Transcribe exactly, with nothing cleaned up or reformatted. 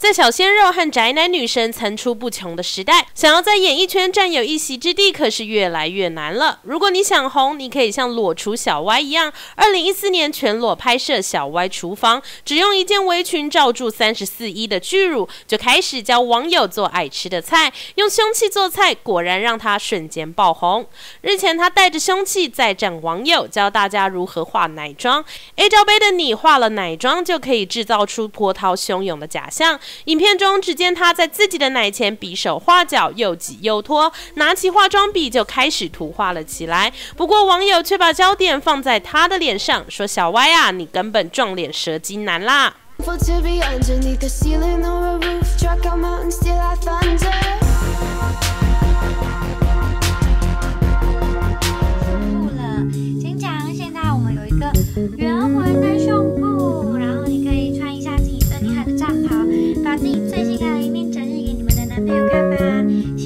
在小鲜肉和宅男女神层出不穷的时代，想要在演艺圈占有一席之地，可是越来越难了。如果你想红，你可以像裸厨小歪一样，二零一四年全裸拍摄小歪厨房，只用一件围裙罩住三十四一的巨乳，就开始教网友做爱吃的菜，用凶器做菜，果然让他瞬间爆红。日前，他带着凶器再战网友，教大家如何化奶妆。A 罩杯的你化了奶妆，就可以制造出波涛汹涌的假象。影片中，只见他在自己的奶前比手画脚，又挤又拖，拿起化妆笔就开始涂画了起来。不过网友却把焦点放在他的脸上，说：“小歪啊，你根本撞脸蛇精男啦！” 先讲，现在我们有一个圆环的胸部，然后你可以穿一下自己最厉害的战袍，把自己最性感的一面展示给你们的男朋友看吧。